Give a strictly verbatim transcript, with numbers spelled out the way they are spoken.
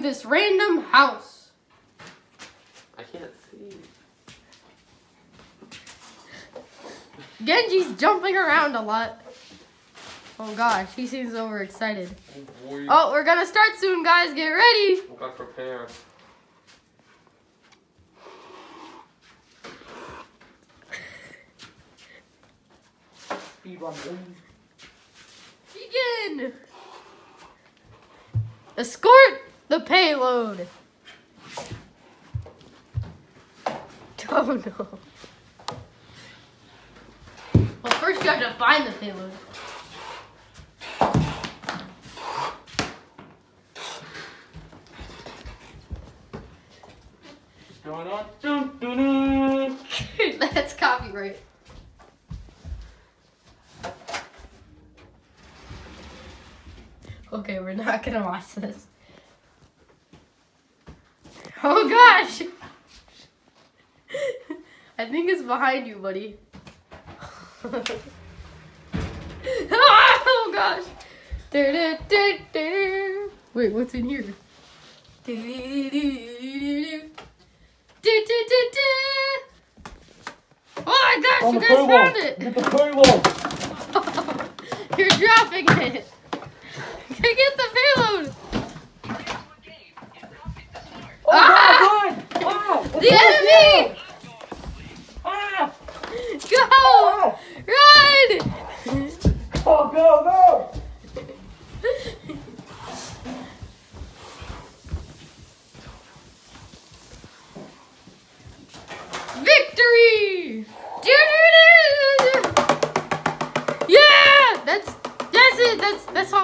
this random house. I can't see. Genji's jumping around a lot. Oh gosh, he seems overexcited. Oh, oh, we're gonna start soon, guys. Get ready. We gotta prepare. Speed run, Begin. Escort the payload. Oh no. Well, first you have to find the payload. What's going on? Dun, dun, dun. That's copyright. Okay, we're not gonna watch this. Oh gosh! I think it's behind you, buddy. Oh gosh! Wait, what's in here? Oh my gosh, On you the guys payload. found it! Get the payload! You're dropping it! Get the